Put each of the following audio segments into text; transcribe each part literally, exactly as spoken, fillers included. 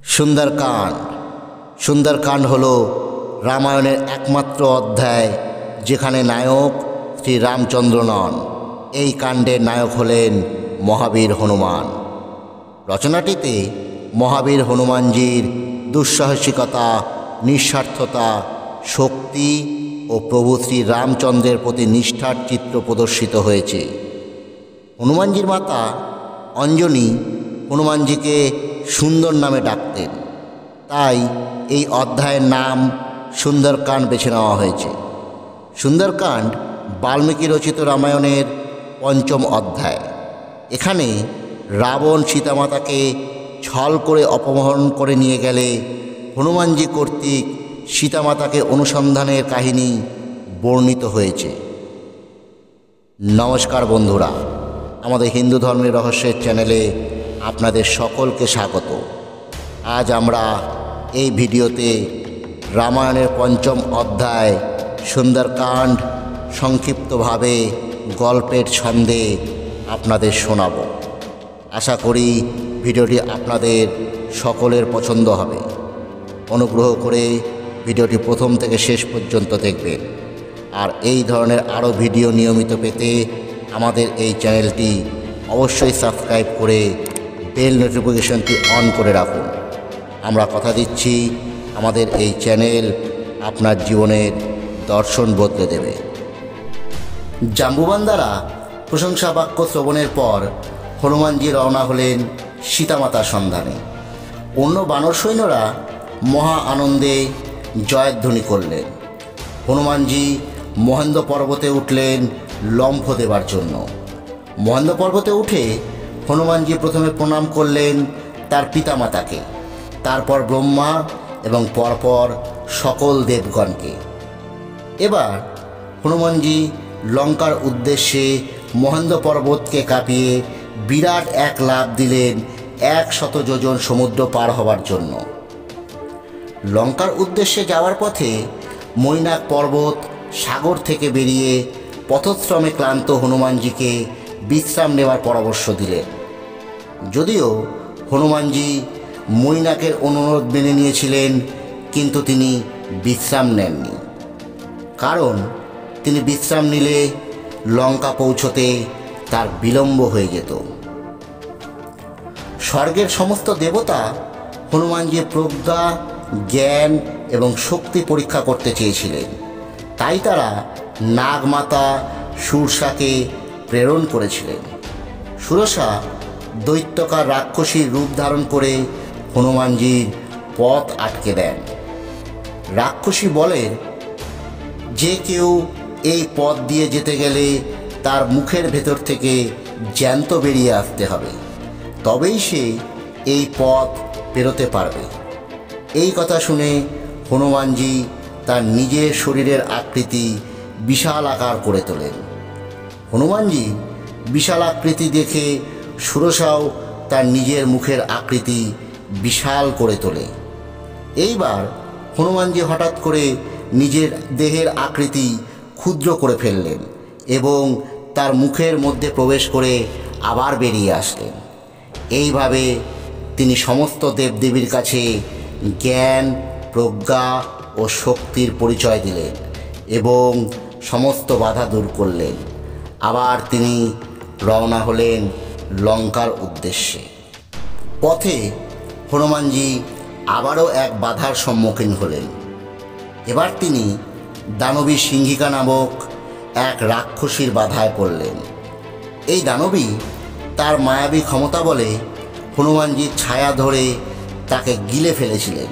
সুন্দরকাণ্ড। সুন্দরকাণ্ড হল রামায়ণের একমাত্র অধ্যায় যেখানে নায়ক শ্রী রামচন্দ্র নন। এই কাণ্ডের নায়ক হলেন মহাবীর হনুমান। রচনাটিতে মহাবীর হনুমানজির দুঃসাহসিকতা, নিঃস্বার্থতা, শক্তি ও প্রভু শ্রী রামচন্দ্রের প্রতি নিষ্ঠার চিত্র প্রদর্শিত হয়েছে। হনুমানজির মাতা অঞ্জনী হনুমানজিকে সুন্দর নামে ডাকতেন, তাই এই অধ্যায়ের নাম সুন্দরকাণ্ড বেছে নেওয়া হয়েছে। সুন্দরকাণ্ড বাল্মীকি রচিত রামায়ণের পঞ্চম অধ্যায়। এখানে রাবণ সীতামাতাকে ছল করে অপহরণ করে নিয়ে গেলে হনুমানজি কর্তৃক সীতামাতাকে অনুসন্ধানের কাহিনী বর্ণিত হয়েছে। নমস্কার বন্ধুরা, আমাদের হিন্দু ধর্মের রহস্যের চ্যানেলে আপনাদের সকলকে স্বাগত। আজ আমরা এই ভিডিওতে রামায়ণের পঞ্চম অধ্যায় সুন্দরকাণ্ড সংক্ষিপ্তভাবে গল্পের ছন্দে আপনাদের শোনাব। আশা করি ভিডিওটি আপনাদের সকলের পছন্দ হবে। অনুগ্রহ করে ভিডিওটি প্রথম থেকে শেষ পর্যন্ত দেখবেন। আর এই ধরনের আরও ভিডিও নিয়মিত পেতে আমাদের এই চ্যানেলটি অবশ্যই সাবস্ক্রাইব করে বেল নোটিফিকেশনটি অন করে রাখুন। আমরা কথা দিচ্ছি আমাদের এই চ্যানেল আপনার জীবনের দর্শন বদলে দেবে। জাম্বুবান দ্বারা প্রশংসা বাক্য শ্রবণের পর হনুমানজি রওনা হলেন সীতামাতার সন্ধানে। অন্য বানর সৈন্যরা মহা আনন্দে জয়ধ্বনি করলেন। হনুমানজি মহেন্দ্র পর্বতে উঠলেন লম্ফ দেবার জন্য। মহেন্দ্র পর্বতে উঠে হনুমানজি প্রথমে প্রণাম করলেন তার পিতামাতাকে, তারপর ব্রহ্মা এবং পরপর সকল দেবগণকে। এবার হনুমানজি লঙ্কার উদ্দেশ্যে মহেন্দ্র পর্বতকে কাঁপিয়ে বিরাট এক লাফ দিলেন এক শত যোজন সমুদ্র পার হবার জন্য। লঙ্কার উদ্দেশ্যে যাওয়ার পথে মৈনাক পর্বত সাগর থেকে বেরিয়ে পথশ্রমে ক্লান্ত হনুমানজিকে বিশ্রাম নেওয়ার পরামর্শ দিলেন। যদিও হনুমানজি মৈনাকের অনুরোধ মেনে নিয়েছিলেন, কিন্তু তিনি বিশ্রাম নেননি, কারণ তিনি বিশ্রাম নিলে লঙ্কা পৌঁছতে তার বিলম্ব হয়ে যেত। স্বর্গের সমস্ত দেবতা হনুমানজির প্রজ্ঞা, জ্ঞান এবং শক্তি পরীক্ষা করতে চেয়েছিলেন, তাই তারা নাগমাতা সুরসাকে প্রেরণ করেছিলেন। সুরসা দৈত্যকার রাক্ষসীর রূপ ধারণ করে হনুমানজির পথ আটকে দেন। রাক্ষসী বলেন, যে কেউ এই পথ দিয়ে যেতে গেলে তার মুখের ভেতর থেকে জ্যান্ত বেরিয়ে আসতে হবে, তবেই সে এই পথ পেরোতে পারবে। এই কথা শুনে হনুমানজি তার নিজের শরীরের আকৃতি বিশাল আকার করে তোলেন। হনুমানজি বিশাল আকৃতি দেখে সুরসাও তার নিজের মুখের আকৃতি বিশাল করে তোলে। এইবার হনুমানজি হঠাৎ করে নিজের দেহের আকৃতি ক্ষুদ্র করে ফেললেন এবং তার মুখের মধ্যে প্রবেশ করে আবার বেরিয়ে আসলেন। এইভাবে তিনি সমস্ত দেবদেবীর কাছে জ্ঞান, প্রজ্ঞা ও শক্তির পরিচয় দিলেন এবং সমস্ত বাধা দূর করলেন। আবার তিনি রওনা হলেন লঙ্কার উদ্দেশ্যে। পথে হনুমানজি আবারও এক বাধার সম্মুখীন হলেন। এবার তিনি দানবী সিংহিকা নামক এক রাক্ষসীর বাধায় পড়লেন। এই দানবী তার মায়াবী ক্ষমতা বলে হনুমানজির ছায়া ধরে তাকে গিলে ফেলেছিলেন।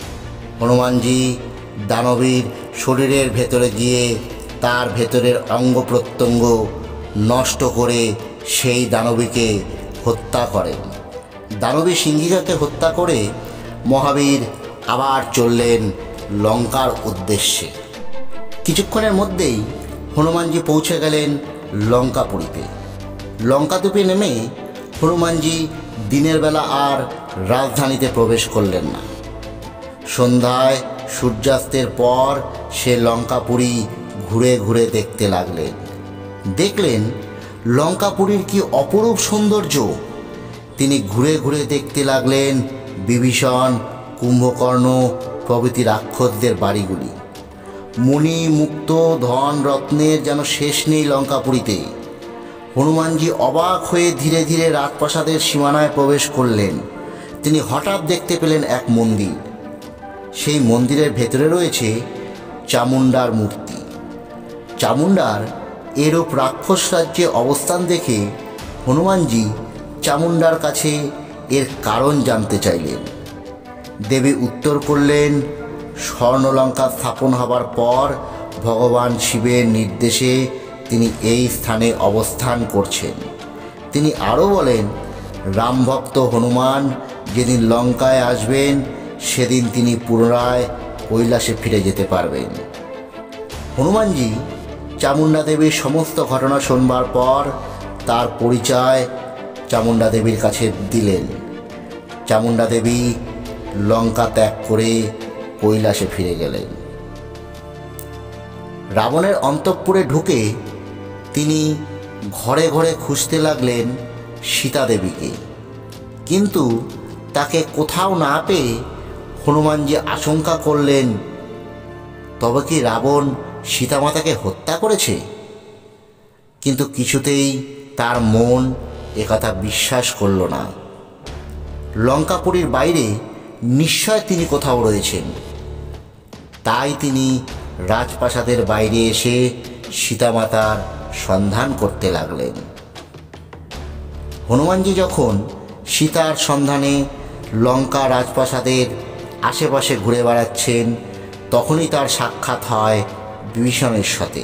হনুমানজি দানবীর শরীরের ভেতরে গিয়ে তার ভেতরের অঙ্গ প্রত্যঙ্গ নষ্ট করে সেই দানবীকে হত্যা করেন। দানবী সিংহিকাকে হত্যা করে মহাবীর আবার চললেন লঙ্কার উদ্দেশ্যে। কিছুক্ষণের মধ্যেই হনুমানজি পৌঁছে গেলেন লঙ্কাপুরীতে। লঙ্কাদ্বীপে নেমে হনুমানজি দিনের বেলা আর রাজধানীতে প্রবেশ করলেন না। সন্ধ্যায় সূর্যাস্তের পর সে লঙ্কাপুরী ঘুরে ঘুরে দেখতে লাগলেন। দেখলেন লঙ্কাপুরীর কি অপরূপ সৌন্দর্য। তিনি ঘুরে ঘুরে দেখতে লাগলেন বিভীষণ, কুম্ভকর্ণ প্রভৃতি রাক্ষসদের বাড়িগুলি। মণি, মুক্ত, ধন, রত্নের যেন শেষ নেই লঙ্কাপুরীতে। হনুমানজি অবাক হয়ে ধীরে ধীরে রাজপ্রাসাদের সীমানায় প্রবেশ করলেন। তিনি হঠাৎ দেখতে পেলেন এক মন্দির। সেই মন্দিরের ভেতরে রয়েছে চামুণ্ডার মূর্তি। চামুণ্ডার এরূপ রাক্ষস রাজ্যে অবস্থান দেখে হনুমানজি চামুণ্ডার কাছে এর কারণ জানতে চাইলেন। দেবী উত্তর করলেন, স্বর্ণলঙ্কা স্থাপন হবার পর ভগবান শিবের নির্দেশে তিনি এই স্থানে অবস্থান করছেন। তিনি আরও বলেন, রামভক্ত হনুমান যেদিন লঙ্কায় আসবেন সেদিন তিনি পুনরায় কৈলাসে ফিরে যেতে পারবেন। হনুমানজি চামুণ্ডা দেবীর সমস্ত ঘটনা শুনবার পর তার পরিচয় চামুণ্ডা দেবীর কাছে দিলেন। চামুণ্ডা দেবী লঙ্কা ত্যাগ করে কৈলাসে ফিরে গেলেন। রাবণের অন্তঃপুরে ঢুকে তিনি ঘরে ঘরে খুঁজতে লাগলেন সীতা দেবীকে, কিন্তু তাকে কোথাও না পেয়ে হনুমানজি আশঙ্কা করলেন, তবে কি রাবণ সীতামাতাকে হত্যা করেছে? কিন্তু কিছুতেই তার মন একথা বিশ্বাস করল না। লঙ্কাপুরীর বাইরে নিশ্চয় তিনি কোথাও রয়েছেন। তাই তিনি রাজপ্রাসাদের বাইরে এসে সীতামাতার সন্ধান করতে লাগলেন। হনুমানজি যখন সীতার সন্ধানে লঙ্কা রাজপ্রাসাদের আশেপাশে ঘুরে বেড়াচ্ছেন, তখনই তার সাক্ষাৎ হয় বিভীষণের সাথে।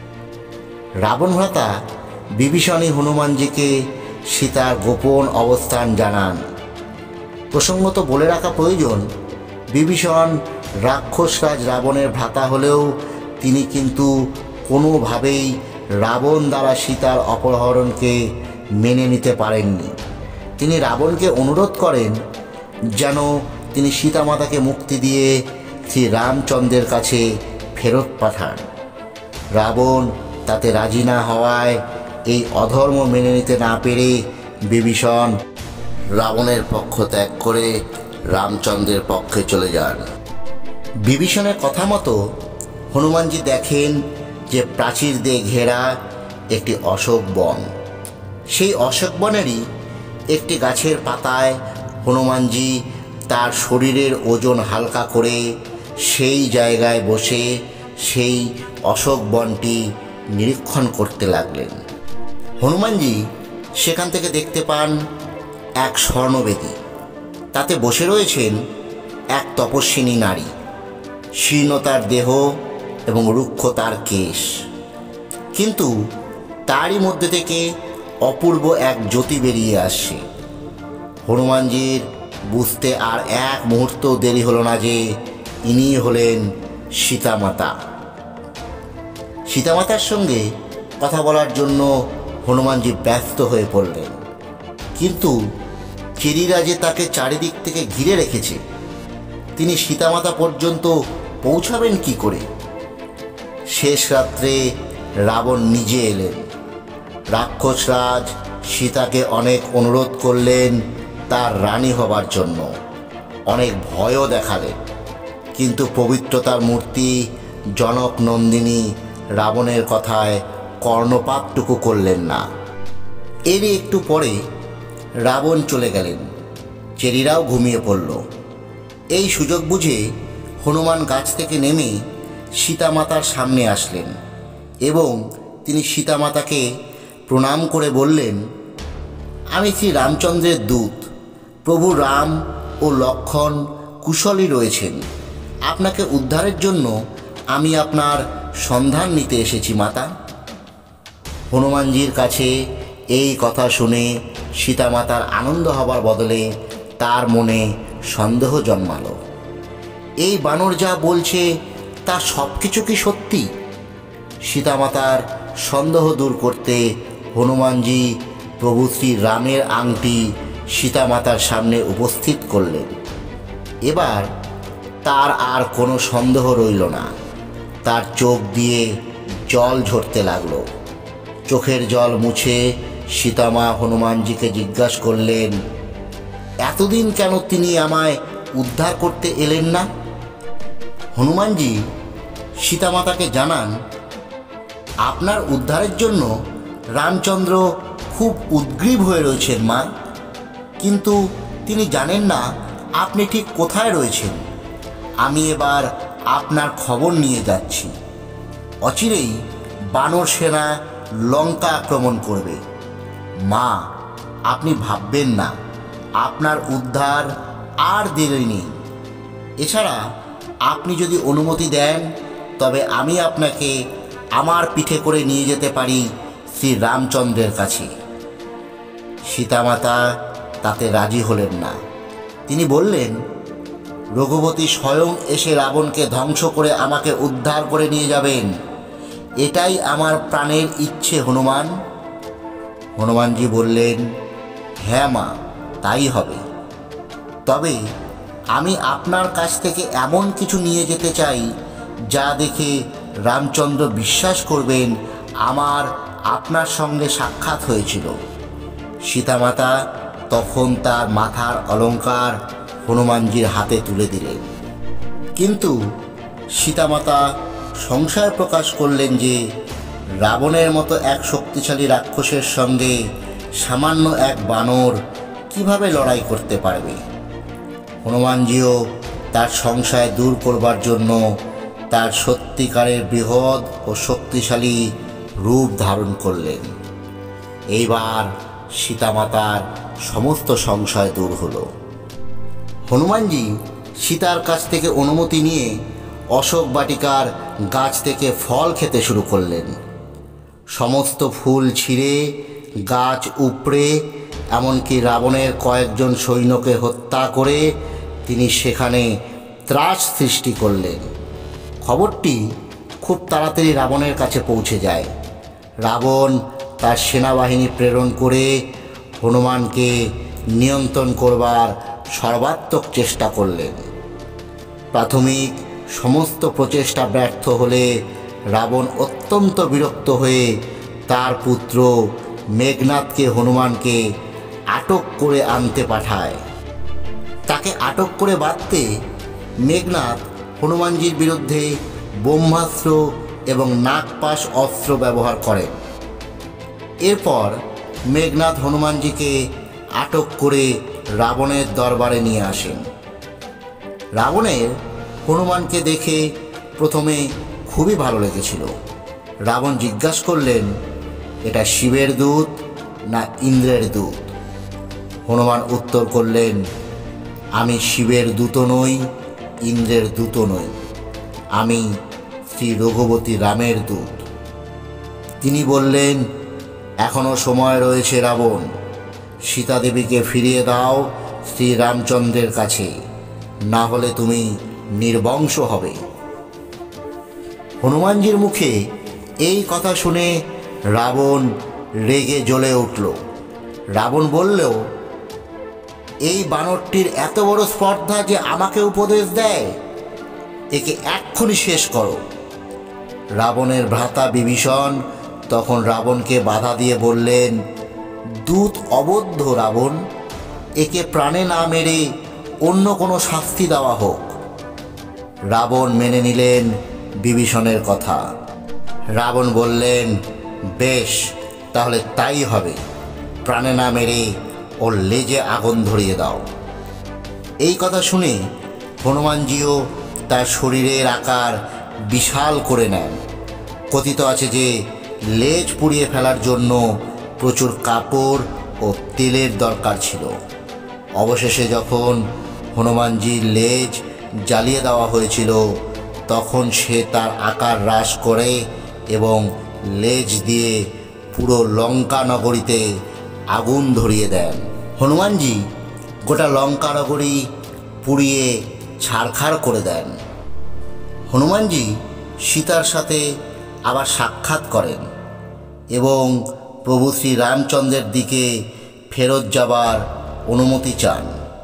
রাবণ ভ্রাতা বিভীষণই হনুমানজিকে সীতার গোপন অবস্থান জানান। প্রসঙ্গত বলে রাখা প্রয়োজন, বিভীষণ রাক্ষসরাজ রাবণের ভ্রাতা হলেও তিনি কিন্তু কোনোভাবেই রাবণ দ্বারা সীতার অপহরণকে মেনে নিতে পারেননি। তিনি রাবণকে অনুরোধ করেন যেন তিনি সীতামাতাকে মুক্তি দিয়ে শ্রী রামচন্দ্রের কাছে ফেরত পাঠান। রাবণ তাতে রাজি না হওয়ায় এই অধর্ম মেনে নিতে না পেরে বিভীষণ রাবণের পক্ষ ত্যাগ করে রামচন্দ্রের পক্ষে চলে যান। বিভীষণের কথা মতো হনুমানজি দেখেন যে প্রাচীর দিয়ে ঘেরা একটি অশোক বন। সেই অশোক বনেরই একটি গাছের পাতায় হনুমানজি তার শরীরের ওজন হালকা করে সেই জায়গায় বসে সেই অশোক বনটি নিরীক্ষণ করতে লাগলেন। হনুমানজি সেখান থেকে দেখতে পান এক স্বর্ণবেদী। তাতে বসে রয়েছেন এক তপস্বিনী নারী। শীর্ণতার দেহ এবং রুক্ষ তার কেশ, কিন্তু তারই মধ্যে থেকে অপূর্ব এক জ্যোতি বেরিয়ে আসছে। হনুমানজির বুঝতে আর এক মুহূর্ত দেরি হলো না যে ইনি হলেন সীতামাতা। সীতামাতার সঙ্গে কথা বলার জন্য হনুমানজি ব্যস্ত হয়ে পড়লেন, কিন্তু চেরিরা যে তাকে চারিদিক থেকে ঘিরে রেখেছে, তিনি সীতামাতা পর্যন্ত পৌঁছাবেন কি করে? শেষ রাত্রে রাবণ নিজে এলেন। রাক্ষসরাজ সীতাকে অনেক অনুরোধ করলেন তার রানী হবার জন্য, অনেক ভয়ও দেখালেন, কিন্তু পবিত্রতার মূর্তি জনক নন্দিনী রাবণের কথায় কর্ণপাতটুকু করলেন না। এরই একটু পরে রাবণ চলে গেলেন। চেরিরাও ঘুমিয়ে পড়ল। এই সুযোগ বুঝে হনুমান গাছ থেকে নেমে সীতামাতার সামনে আসলেন এবং তিনি সীতামাতাকে প্রণাম করে বললেন, আমি শ্রী রামচন্দ্রের দূত। প্রভু রাম ও লক্ষ্মণ কুশলই রয়েছেন। আপনাকে উদ্ধারের জন্য আমি আপনার সন্ধান নিতে এসেছি মাতা। হনুমানজির কাছে এই কথা শুনে সীতামাতার আনন্দ হবার বদলে তার মনে সন্দেহ জন্মালো। এই বানর যা বলছে তা সব কিছু কি সত্যি? সীতামাতার সন্দেহ দূর করতে হনুমানজি প্রভু শ্রী রামের আংটি সীতামাতার সামনে উপস্থিত করলেন। এবার তার আর কোনো সন্দেহ রইল না। তার চোখ দিয়ে জল ঝরতে লাগলো। চোখের জল মুছে সীতামা হনুমানজিকে জিজ্ঞাসা করলেন, এতদিন কেন তিনি আমায় উদ্ধার করতে এলেন না? হনুমানজি সীতামাতাকে জানান, আপনার উদ্ধারের জন্য রামচন্দ্র খুব উদ্গ্রীব হয়ে রয়েছেন মা, কিন্তু তিনি জানেন না আপনি ঠিক কোথায় রয়েছেন। আমি এবার আপনার খবর নিয়ে যাচ্ছি। অচিরেই বানর সেনা লঙ্কা আক্রমণ করবে। মা, আপনি ভাববেন না, আপনার উদ্ধার আর দেরি নেই। এছাড়া আপনি যদি অনুমতি দেন তবে আমি আপনাকে আমার পিঠে করে নিয়ে যেতে পারি শ্রী রামচন্দ্রের কাছে। সীতামাতা তাতে রাজি হলেন না। তিনি বললেন, রঘুপতি স্বয়ং এসে রাবণকে ধ্বংস করে আমাকে উদ্ধার করে নিয়ে যাবেন, এটাই আমার প্রাণের ইচ্ছে হনুমান। হনুমানজি বললেন, হ্যাঁ মা, তাই হবে। তবে আমি আপনার কাছ থেকে এমন কিছু নিয়ে যেতে চাই যা দেখে রামচন্দ্র বিশ্বাস করবেন আমার আপনার সঙ্গে সাক্ষাৎ হয়েছিল। সীতামাতা তখন তার মাথার অলঙ্কার হনুমানজির হাতে তুলে দিলেন। কিন্তু সীতামাতা সংশয় প্রকাশ করলেন যে রাবণের মতো এক শক্তিশালী রাক্ষসের সঙ্গে সামান্য এক বানর কিভাবে লড়াই করতে পারবে। হনুমানজিও তার সংশয় দূর করবার জন্য তার সত্যিকারের বৃহৎ ও শক্তিশালী রূপ ধারণ করলেন। এইবার সীতামাতার সমস্ত সংশয় দূর হলো। হনুমানজি সীতার কাছ থেকে অনুমতি নিয়ে অশোক বাটিকার গাছ থেকে ফল খেতে শুরু করলেন। সমস্ত ফুল ছিঁড়ে, গাছ উপড়ে, এমনকি রাবণের কয়েকজন সৈন্যকে হত্যা করে তিনি সেখানে ত্রাস সৃষ্টি করলেন। খবরটি খুব তাড়াতাড়ি রাবণের কাছে পৌঁছে যায়। রাবণ তার সেনাবাহিনী প্রেরণ করে হনুমানকে নিয়ন্ত্রণ করবার সর্বাত্মক চেষ্টা করলেন। প্রাথমিক সমস্ত প্রচেষ্টা ব্যর্থ হলে রাবণ অত্যন্ত বিরক্ত হয়ে তার পুত্র মেঘনাদকে হনুমানকে আটক করে আনতে পাঠায়। তাকে আটক করে বাঁধতে মেঘনাদ হনুমানজির বিরুদ্ধে ব্রহ্মাস্ত্র এবং নাগপাশ অস্ত্র ব্যবহার করেন। এরপর মেঘনাদ হনুমানজিকে আটক করে রাবণের দরবারে নিয়ে আসেন। রাবণের হনুমানকে দেখে প্রথমে খুবই ভালো লেগেছিল। রাবণ জিজ্ঞাসা করলেন, এটা শিবের দূত না ইন্দ্রের দূত? হনুমান উত্তর করলেন, আমি শিবের দূত নই, ইন্দ্রের দূত নই, আমি শ্রী রঘুপতি রামের দূত। তিনি বললেন, এখনো সময় রয়েছে রাবণ, সীতা দেবীকে ফিরিয়ে দাও শ্রী রামচন্দ্রের কাছে, না হলে তুমি নির্বংশ হবে। হনুমানজির মুখে এই কথা শুনে রাবণ রেগে জ্বলে উঠল। রাবণ বলল, এই বানরটির এত বড় স্পর্ধা যে আমাকে উপদেশ দেয়, একে এক্ষুনি শেষ করো। রাবণের ভ্রাতা বিভীষণ তখন রাবণকে বাধা দিয়ে বললেন, দূত অবদ্ধ রাবণ, একে প্রাণে না মেরে অন্য কোনো শাস্তি দেওয়া হোক। রাবণ মেনে নিলেন বিভীষণের কথা। রাবণ বললেন, বেশ, তাহলে তাই হবে, প্রাণে না মেরে ওর লেজে আগুন ধরিয়ে দাও। এই কথা শুনে হনুমানজিও তার শরীরের আকার বিশাল করে নেন। কথিত আছে যে লেজ পুড়িয়ে ফেলার জন্য প্রচুর কাপড় ও তেলের দরকার ছিল। অবশেষে যখন হনুমানজির লেজ জ্বালিয়ে দেওয়া হয়েছিল তখন সে তার আকার হ্রাস করে এবং লেজ দিয়ে পুরো লঙ্কা নগরীতে আগুন ধরিয়ে দেন। হনুমানজি গোটা লঙ্কা নগরী পুড়িয়ে ছারখার করে দেন। হনুমানজি সীতার সাথে আবার সাক্ষাৎ করেন এবং প্রভু শ্রী রামচন্দ্রের দিকে ফেরত যাবার অনুমতি চান।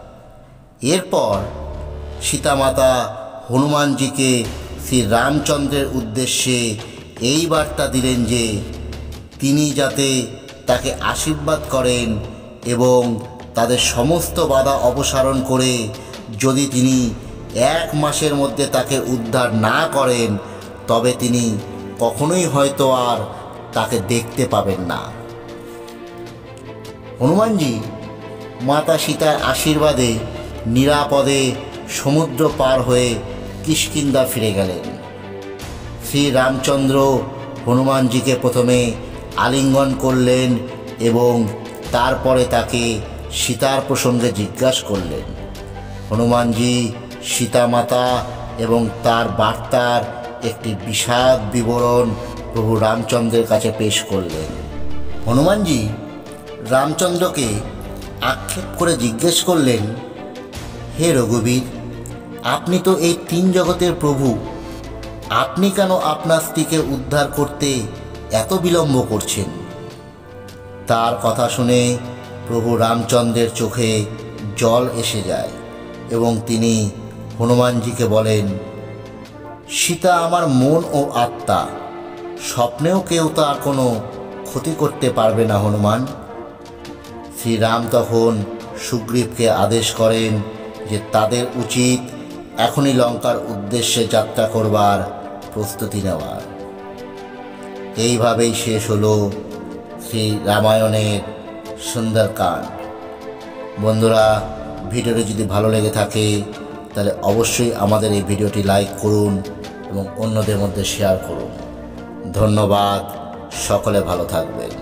এরপর সীতামাতা হনুমানজিকে শ্রী রামচন্দ্রের উদ্দেশ্যে এই বার্তা দিলেন যে তিনি যাতে তাকে আশীর্বাদ করেন এবং তাদের সমস্ত বাধা অপসারণ করে যদি তিনি এক মাসের মধ্যে তাকে উদ্ধার না করেন, তবে তিনি কখনোই হয়তো আর তাকে দেখতে পাবেন না। হনুমানজি মাতা সীতার আশীর্বাদে নিরাপদে সমুদ্র পার হয়ে কিষ্কিন্ধা ফিরে গেলেন। শ্রী রামচন্দ্র হনুমানজিকে প্রথমে আলিঙ্গন করলেন এবং তারপরে তাকে সীতার প্রসঙ্গে জিজ্ঞাসা করলেন। হনুমানজি সীতামাতা এবং তার বার্তার একটি বিশদ বিবরণ প্রভু রামচন্দ্রের কাছে পেশ করলেন। হনুমানজি রামচন্দ্রকে আক্ষেপ করে জিজ্ঞেস করলেন, হে রঘুবীর, আপনি তো এই তিন জগতের প্রভু, আপনি কেন আপনার স্ত্রীকে উদ্ধার করতে এত বিলম্ব করছেন? তার কথা শুনে প্রভু রামচন্দ্রের চোখে জল এসে যায় এবং তিনি হনুমানজিকে বলেন, সীতা আমার মন ও আত্মা, স্বপ্নেও কেউ তার কোনো ক্ষতি করতে পারবে না হনুমান। শ্রীরাম তখন সুগ্রীবকে আদেশ করেন যে তাদের উচিত এখনই লঙ্কার উদ্দেশ্যে যাত্রা করবার প্রস্তুতি নেওয়ার। এইভাবেই শেষ হলো শ্রী রামায়ণের সুন্দরকাণ্ড। বন্ধুরা, ভিডিওটি যদি ভালো লেগে থাকে তাহলে অবশ্যই আমাদের এই ভিডিওটি লাইক করুন এবং অন্যদের মধ্যে শেয়ার করুন। ধন্যবাদ, সকলে ভালো থাকবেন।